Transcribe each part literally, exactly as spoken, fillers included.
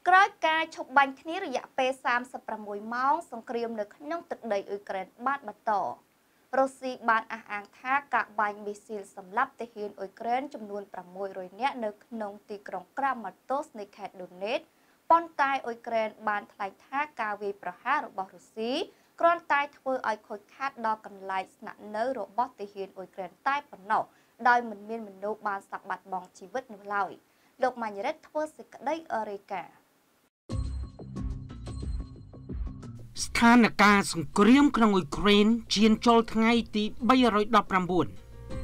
ក្រោយការឈប់បាញ់គ្នារយៈពេលសាមសិបប្រាំមួយម៉ោងសង្គ្រាមនៅក្នុងទឹកដីអ៊ុយក្រែនបានបន្តរុស្ស៊ីបានអះអាងថាការបាញ់មីស៊ីលសម្លាប់ទាហានអ៊ុយក្រែនចំនួនប្រាំមួយរយនាក់នៅក្នុងទីក្រុងក្រាម៉ាតូសនៃខេត្តដូណេតប៉ុន្តែអ៊ុយក្រែនបានថ្លែងថាការវាយប្រហាររបស់រុស្ស៊ីគ្រាន់តែធ្វើឲ្យខូចខាតដល់កន្លែងស្នាក់នៅរបស់ទាហានអ៊ុយក្រែនតែប៉ុណ្ណោះដោយមិនមានមនុស្សបានស្លាប់បាត់បង់ជីវិតនោះឡើយលោកម៉ាញ់រ៉េតធ្វើសេចក្តីរាយការណ៍ស្ថានភាពសង្គ្រាមក្នុងអ៊ុយក្រែនឈានចូលថ្ងៃទីបីរយដប់ប្រាំបួន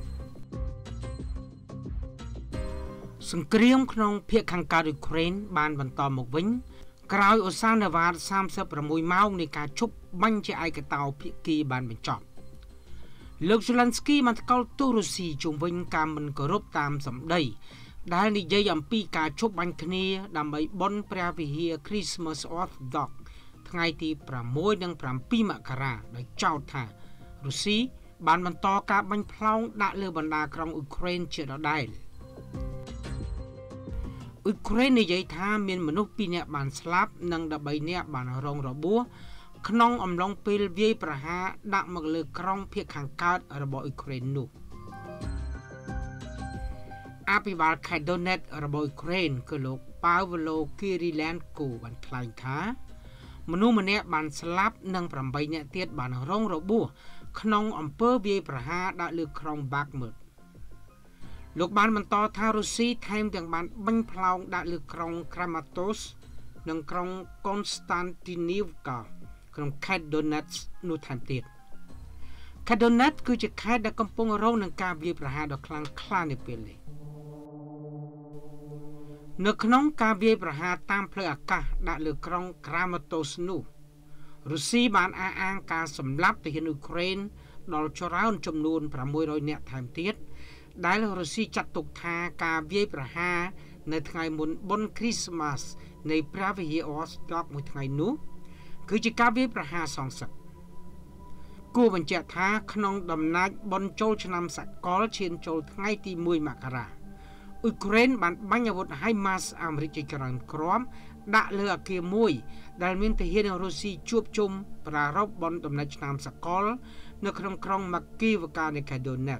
សង្គ្រាមក្នុងភាគខាងកើតអ៊ុយក្រែនបានបន្តមកវិញក្រោយឧស្សាហ៍នវាតសាមសិបប្រាំមួយម៉ោងនៃការឈប់បាញ់ជាឯកតោភាគីបានបញ្ចប់លោកស៊ូឡាន់ស្គីបានថ្កោលទោសរុស្ស៊ីជុំវិញការមិនគោរពតាមសម្ដីដែលនិយាយអំពីការឈប់បាញ់គ្នាដើម្បីបុណ្យព្រះវិហារ Christmas Orthodox ថ្ងៃទីប្រាំមួយនិងប្រាំពីរមករាដោយចោទថារុស្ស៊ីបានបន្តការបាញ់ផ្លោងដាក់លើបណ្ដាក្រុងអ៊ុយក្រែនជាដដែលអ៊ុយក្រែននិយាយថាមានមនុស្សពីរនាក់បានស្លាប់និងដប់បីនាក់បានរងរបួសក្នុងអំឡុងពេលវាយប្រហារដាក់មកលើក្រុងភាគខាងកើតរបស់អ៊ុយក្រែននោះអភិបាលខេត្តដូណេតរបស់អ៊ុយក្រែនគឺលោកប៉ាវឡូគីរីឡែនគូបានថ្លែងថាមនុស្សម្នាក់បានស្លាប់និងប្រាំបីនាក់ទៀតបានរងរបួសក្នុងអំពើវាយប្រហារដាក់លើក្រុងបាក់មើតលោកបានបន្តថារុស្ស៊ីថែមទាំងបានបាញ់ផ្លោងដាក់លើក្រុងក្រាម៉ាតូសនិងក្រុងកុនស្តាន់ទីនីវកាក្នុងខេត្តដូណេតនោះថែមទៀតខេត្តដូណេតគឺជាខេត្តដែលកំពុងរងនឹងការវាយប្រហារដ៏ខ្លាំងក្លានាពេលនេះនៅក្នុងការវាយប្រហារតាមផ្លូវអាកាសដាក់លើក្រុងក្រាម៉ាតូសនោះរុស្ស៊ីបានអះអាងការសម្លាប់ទាហានអ៊ុយក្រែនដល់ច្រើនចំនួនប្រាំមួយរយនាក់ថែមទៀតដែលរុស្ស៊ីចាត់ទុកថាការវាយប្រហារនៅថ្ងៃមុនបុណ្យគ្រីស្មាសនៃព្រះវិហារ Orthodox មួយថ្ងៃនោះគឺជាការវាយប្រហារសងសឹកគួរបញ្ជាក់ថាក្នុងដំណាច់បុណ្យចូលឆ្នាំសកលឈានចូលថ្ងៃទីមួយមករាអ៊ុយក្រែនបានបាញ់អាវុធហៃម៉ាសអាមេរិកជាច្រើនគ្រាប់ដាក់លើអគារមួយដែលមានទាហានរុស្ស៊ីជួបជុំប្រារព្ធបុណ្យដំណាច់ឆ្នាំសកលនៅក្នុងក្រុងម៉ាគីវកានៃខេត្តដូណេត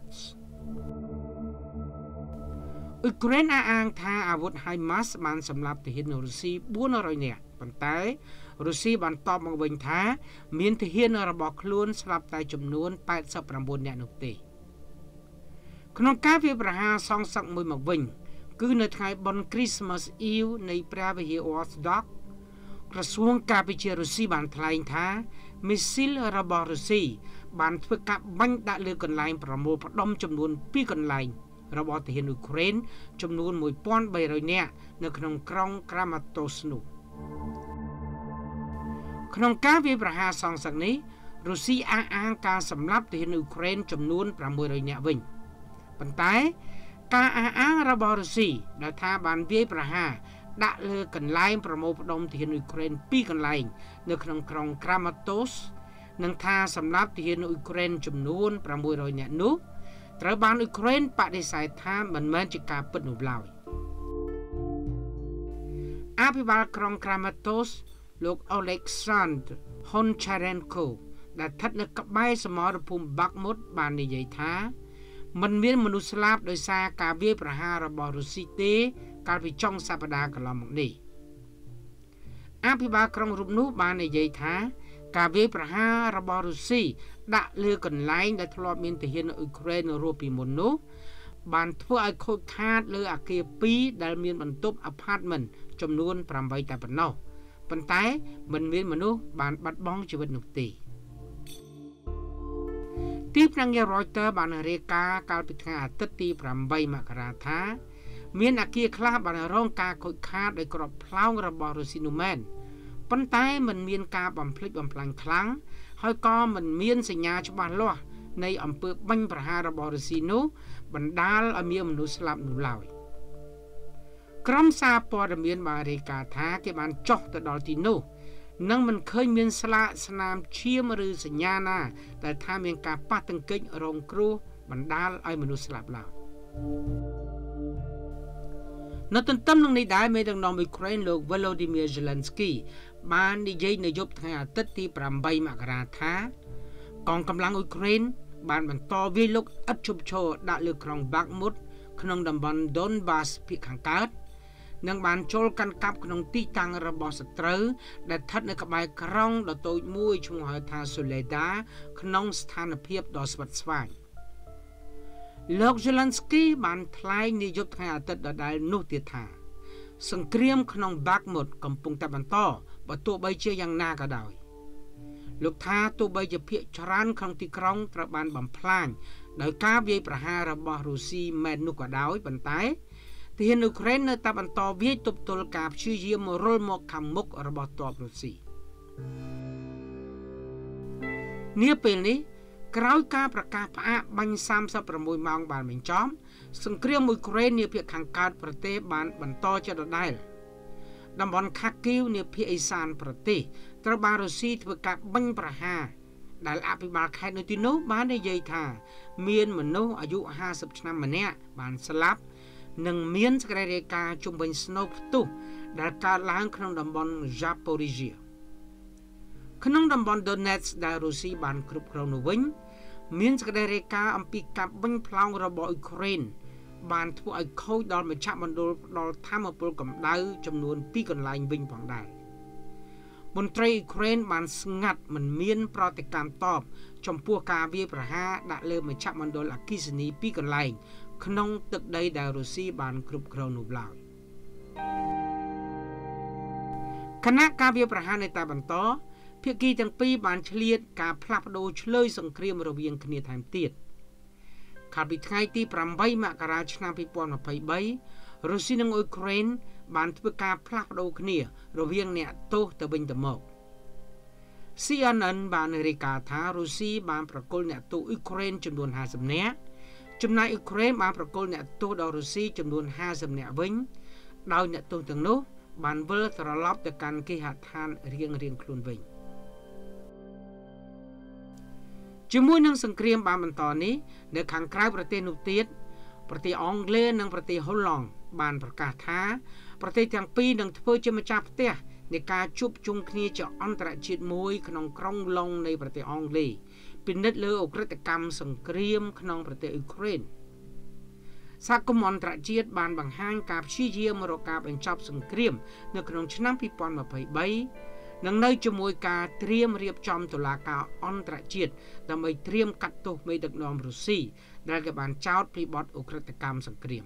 អ៊ុយក្រែនអះអាងថាអាវុធហៃម៉ាសបានសម្លាប់ទាហានរុស្ស៊ីបួនរយនាក់ប៉ុន្តែរុស្ស៊ីបានតបមកវិញថាមានទាហានរបស់ខ្លួនស្លាប់តែចំនួនប៉ែតសិបប្រាំបួននាក់នោះទេក្នុងការវាយប្រហារសងសឹកមួយមកវិញគឺនៅថ្ងៃបុណ្យ Christmas Eve នៃព្រះវិហារ Orthodox ក្រសួងការពារជាតិរុស្ស៊ីបានថ្លែងថាមីស៊ីលរបស់រុស្ស៊ីបានធ្វើការបាញ់ដាក់លើកន្លែងប្រមូលផ្ដុំចំនួនពីរកន្លែងរបស់ទាហានអ៊ុយក្រែនចំនួនមួយពាន់បីរយនាក់នៅក្នុងក្រុងក្រាម៉ាតូសនោះក្នុងការវាយប្រហារសងសឹកនេះរុស្ស៊ីអះអាងការសម្លាប់ទាហានអ៊ុយក្រែនចំនួនប្រាំមួយរយនាក់វិញប៉ុន្តែការអះអាងរបស់រុស្ស៊ីដែលថាបានវាយប្រហារដាក់លើកន្លែងប្រមូលផ្ដុំទាហានអ៊ុយក្រែនពីរកន្លែងនៅក្នុងក្រុងក្រាម៉ាតូសនិងថាសម្លាប់ទាហានអ៊ុយក្រែនចំនួនប្រាំមួយរយនាក់នោះត្រូវបានអ៊ុយក្រែនបដិសេធថាមិនមែនជាការពិតនោះឡើយអភិបាលក្រុងក្រាម៉ាតូសលោកអូឡេកសាន់ដឺ ហុនឆារ៉េនកូដែលស្ថិតនៅក្បែរសមរភូមិបាក់មុតបាននិយាយថាមិនមានមនុស្សស្លាប់ដោយសារការវាយប្រហាររបស់រុស្ស៊ីទេកាលពីចុងសប្តាហ៍កន្លងមកនេះអភិបាលក្រុងរូបនោះបាននិយាយថាការវាយប្រហាររបស់រុស្ស៊ីដាក់លើកន្លែងដែលធ្លាប់មានទាហានអ៊ុយក្រែនរស់ពីមុននោះបានធ្វើឲ្យខូចខាតលើអគារពីរដែលមានបន្ទប់អាផាតមិនចំនួនប្រាំបីតែប៉ុណ្ណោះប៉ុន្តែមិនមានមនុស្សបានបាត់បង់ជីវិតនោះទេទីភ្នាក់ងារ Reuters បានរាយការណ៍កាលពីថ្ងៃអាទិត្យទីប្រាំបីមករាថាមានអគារខ្លះបានរងការខូចខាតដោយគ្រាប់ផ្លោងរបស់រុស្ស៊ីនោះមែនប៉ុន្តែមិនមានការបំផ្លិចបំផ្លាញខ្លាំងហើយក៏មិនមានសញ្ញាច្បាស់លាស់នៃអំពើបាញ់ប្រហាររបស់រុស្ស៊ីនោះបណ្ដាលឲ្យមានមនុស្សស្លាប់នោះឡើយក្រុមសារព័ត៌មានបានរាយការណ៍ថាគេបានចុះទៅដល់ទីនោះនិងមិនឃើញមានស្លាកស្នាមឈាមឬសញ្ញាណាដែលថាមានការប៉ះទង្គិចរងគ្រោះបណ្ដាលឲ្យមនុស្សស្លាប់ឡើយនៅទន្ទឹមនឹងនេះដែរមេដឹកនាំអ៊ុយក្រែនលោក Volodymyr Zelensky បាននិយាយនៅយប់ថ្ងៃអាទិត្យទីប្រាំបីមករាថាកងកម្លាំងអ៊ុយក្រែនបានបន្តវាយលុកឥតឈប់ឈរដាក់លើក្រុង Bakhmut ក្នុងតំបន់ Donbas ភាគខាងកើតនិងបានចូលកាន់កាប់ក្នុងទីតាំងរបស់សត្រូវដែលស្ថិតនៅក្បែរក្រុងដ៏តូចមួយឈ្មោះហៅថា Soledar ក្នុងស្ថានភាពដ៏ស្វិតស្វាញលោក Zelensky បានថ្លែងនាយប់ថ្ងៃអាទិត្យដដែលនោះទៀតថាសង្គ្រាមក្នុង Bakhmut កំពុងតែបន្តបើទោះបីជាយ៉ាងណាក៏ដោយលោកថាទោះបីជាភាគច្រើនក្នុងទីក្រុងត្រូវបានបំផ្លាញដោយការវាយប្រហាររបស់រុស្ស៊ីមែននោះក៏ដោយប៉ុន្តែទាហានអ៊ុយក្រែននៅតែបន្តវាយទប់ទល់ការព្យាយាមរុលមកខាងមុខរបស់ទ័ពរុស្ស៊ីនាពេលនេះក្រោយការប្រកាសផ្អាកបាញ់សាមសិបប្រាំមួយម៉ោងបានបញ្ចប់សង្គ្រាមអ៊ុយក្រែននាភាគខាងកើតប្រទេសបានបន្តជាដដែលតំបន់ខាគីវនាភាគឦសានប្រទេសត្រូវបានរុស្ស៊ីធ្វើការបាញ់ប្រហារដែលអភិបាលខេត្តនៅទីនោះបាននិយាយថាមានមនុស្សអាយុห้าสิบឆ្នាំម្នាក់បានស្លាប់និងមានសេចក្តីរាយការណ៍ជុំវិញស្នូលផ្ទុះដែលកើតឡើងក្នុងតំបន់ Zaporizhia ក្នុងតំបន់ Donetsk ដែលរុស្ស៊ីបានគ្រប់គ្រងនោះវិញមានសេចក្តីរាយការណ៍អំពីការបាញ់ផ្លោងរបស់អ៊ុយក្រែនបានធ្វើឲ្យខូចដល់មជ្ឈមណ្ឌលផ្ដល់ថាមពលកម្ដៅចំនួនពីរកន្លែងវិញផងដែរមន្ត្រីអ៊ុយក្រែនបានស្ងាត់មិនមានប្រតិកម្មតបចំពោះការវាយប្រហារដាក់លើមជ្ឈមណ្ឌលអគ្គិសនីពីរកន្លែងក្នុងទឹកដីដែលរុស្ស៊ីបានគ្រប់គ្រងនោះឡើយគណៈការវាយប្រហារនៅតែបន្តភាគីទាំងពីរបានឆ្លៀតការផ្លាស់ប្ដូរឆ្លើយសង្គ្រាមរវាងគ្នាថែមទៀតកាលពីថ្ងៃទីប្រាំបីមករាឆ្នាំពីរពាន់ម្ភៃបីរុស្ស៊ីនិងអ៊ុយក្រែនបានធ្វើការផ្លាស់ប្ដូរគ្នារវាងអ្នកទោសទៅវិញទៅមក C N N បានរាយការណ៍ថារុស្ស៊ីបានប្រគល់អ្នកទោសអ៊ុយក្រែនចំនួនห้าสิบនាក់ចំណែកអ៊ុយក្រែនបានប្រគល់អ្នកទោសដល់រុស្ស៊ីចំនួនห้าสิบនាក់វិញដោយអ្នកទោសទាំងនោះបានវិលត្រឡប់ទៅកាន់គេហដ្ឋានរៀងៗខ្លួនវិញជាមួយនឹងសង្គ្រាមបានបន្តនេះនៅខាងក្រៅប្រទេសនោះទៀតប្រទេសអង់គ្លេសនិងប្រទេសហូឡង់បានប្រកាសថាប្រទេសទាំងពីរនឹងធ្វើជាម្ចាស់ផ្ទះនៃការជួបជុំគ្នាជាអន្តរជាតិមួយក្នុងក្រុងឡុងនៃប្រទេសអង់គ្លេសពិនិត្យលើអ ுக ្រិតកម្មសង្គ្រាមក្នុងប្រទេសអ៊ុយក្រែនសហគមន៍អន្តរជាតិបានបង្ហាញការព្យាយាមរកការបញ្ចប់សង្គ្រាមនៅក្នុងឆ្នាំពីរពាន់ម្ភៃបីនិងនៅជាមួយការត្រៀមរៀបចំតុលាការអន្តរជាតិដើម្បីត្រៀមកាត់ទោសមេដឹកនាំរុស្ស៊ីដែលគេបានចោទពីបទអ ுக ្រិតកម្មសង្គ្រាម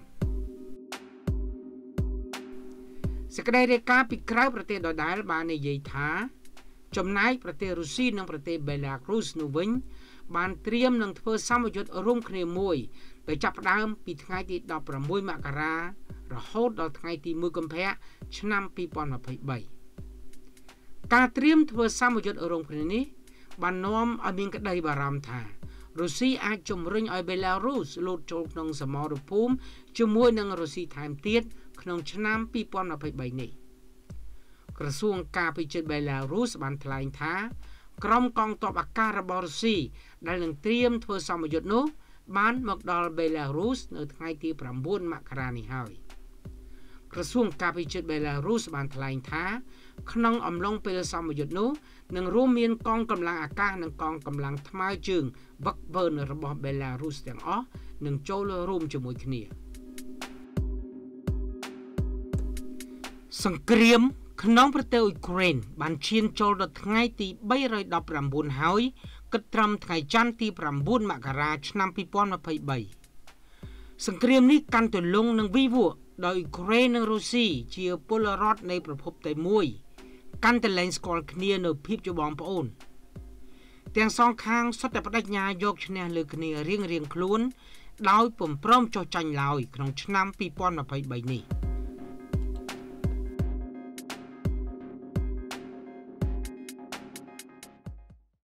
សេចក្តីរាយការណ៍ពីក្រៅប្រទេសដដែលបាននិយាយថាចំណែកប្រទេសរុស្ស៊ីនិងប្រទេសបេឡារុសនោះវិញបានត្រៀមនឹងធ្វើសម្ពយុទ្ធរួមគ្នាមួយដែលចាប់ផ្ដើមពីថ្ងៃទីដប់ប្រាំមួយមករារហូតដល់ថ្ងៃទីមួយកុម្ភៈឆ្នាំពីរពាន់ម្ភៃបីការត្រៀមធ្វើសម្ពយុទ្ធរួមគ្នានេះបាននាំឲ្យមានក្តីបារម្ភថារុស្ស៊ីអាចជំរុញឲ្យបេឡារុសលោតចូលក្នុងសមរភូមិជាមួយនឹងរុស្ស៊ីថែមទៀតក្នុងឆ្នាំពីរពាន់ម្ភៃបីនេះក្រសួងការពារជាតិបេឡារុសបានថ្លែងថាក្រុមកងទ័ពអាកាសរបស់រុស្ស៊ីដែលនឹងត្រៀមធ្វើសម្ពយុទ្ធនោះបានមកដល់បេឡារុសនៅថ្ងៃទីប្រាំបួនមករានេះហើយក្រសួងការពារជាតិបេឡារុសបានថ្លែងថាក្នុងអំឡុងពេលសម្ពយុទ្ធនោះនឹងរួមមានកងកម្លាំងអាកាសនិងកងកម្លាំងថ្មើរជើងវឹកវើនរបស់បេឡារុសទាំងអស់នឹងចូលរួមជាមួយគ្នាសង្គ្រាមក្នុងប្រទេសអ៊ុយក្រែនបានឈានចូលដល់ថ្ងៃទីបីរយដប់ប្រាំបួនហើយគិតត្រឹមថ្ងៃច័ន្ទទីប្រាំបួនមករាឆ្នាំពីរពាន់ម្ភៃបីសង្គ្រាមនេះកាន់ទលំនឹងវិវត្តដោយអ៊ុយក្រែននិងរុស្ស៊ីជាពលរដ្ឋនៃប្រភពតែមួយកាន់តែលែងស្គាល់គ្នានៅភាពជាបងប្អូនទាំងសងខាងសុទ្ធតែបដិញ្ញាយកឈ្នះលើគ្នារៀងៗខ្លួនដោយពុំព្រមចុះចាញ់ឡើយក្នុងឆ្នាំពីរពាន់ម្ភៃបីនេះ